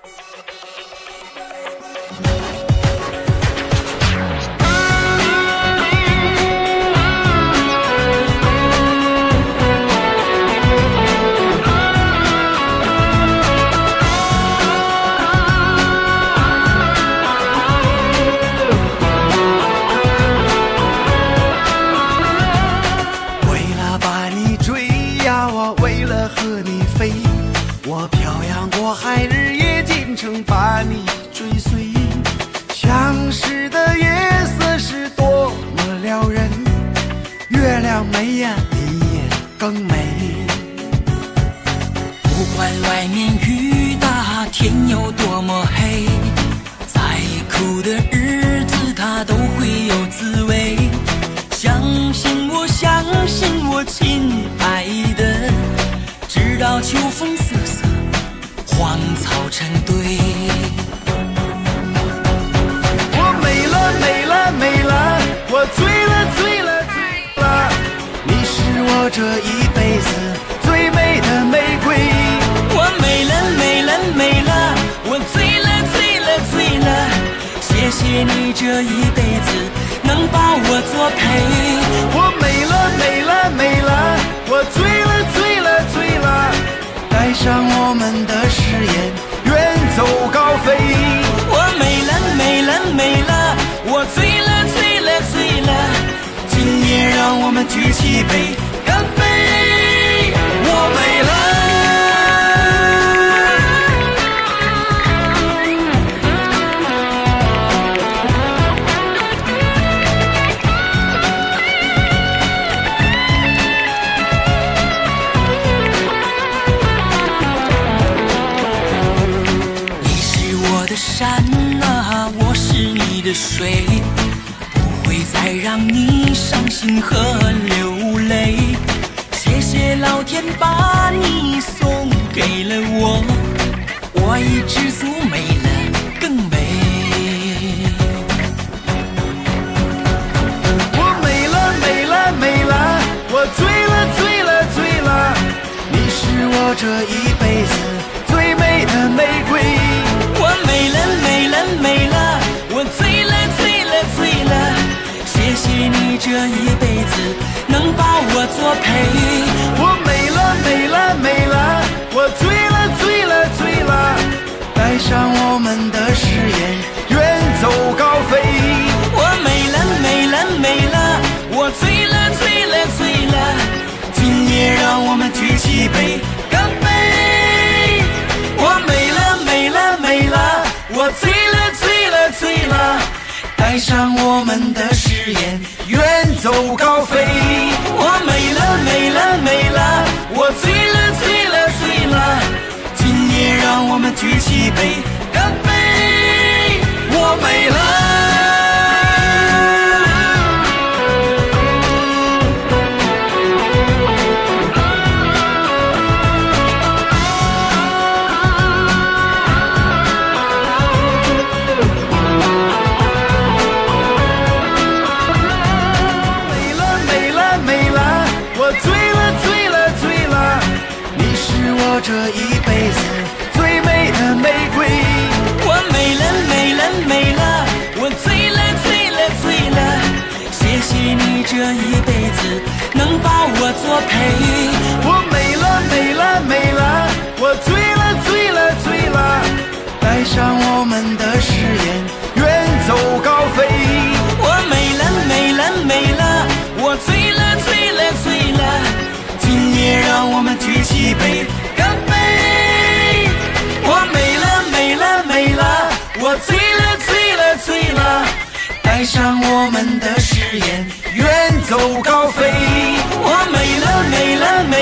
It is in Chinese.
我漂洋过海，日夜兼程把你追随。相识的夜色是多么撩人，月亮美呀，你也更美。 不管外面雨大，天有多么黑，再苦的日子它都会有滋味。相信我，相信我，亲爱的，直到秋风瑟瑟，荒草成堆。 我美了，美了，美了，我醉了，醉了，醉了，你是我这一辈子最美的玫瑰。 我美了，美了，美了，我醉了，醉了，醉了，谢谢你这一辈子能把我作陪。 我美了，美了，美了，我醉了，醉了，醉了，带上我们的誓言，远走高飞。 我美了，美了，美了，我醉了，醉了，醉了，今夜让我们举起杯，干杯！我美了。山啊，我是你的水，不会再让你伤心和流泪。谢谢老天把你送给了我，我已知足，美了更美。 我美了，美了，美了，我醉了，醉了，醉了，你是我这一辈子最美的玫瑰。 我美了，美了，美了，我醉了，醉了，醉了，谢谢你这一辈子能把我作陪。 我美了，美了，美了，我醉了，醉了，醉了，带上我们的誓言，远走高飞。 我美了，美了，美了，我醉了，醉了，醉了，今夜让我们举起杯，干杯！我美了，美了，美了，我醉了，醉了，醉了，带上我们的誓言， 远走高飞。 我美了，美了，美了，我醉了，醉了，醉了，今夜让我们举起杯，干杯！我美了。 这一辈子最美的玫瑰。 我美了，美了，美了，我醉了，醉了，醉了，谢谢你这一辈子能把我作陪。 我美了，美了，美了，我醉了，醉了，醉了，带上我们的誓言，远走高飞。 我美了，美了，美了，我醉了，醉了，醉了，今夜让我们举起杯，干杯！我美了，美了，美了，我醉了，醉了，醉了，带上我们的誓言， 远走高飞。 我美了，美了，美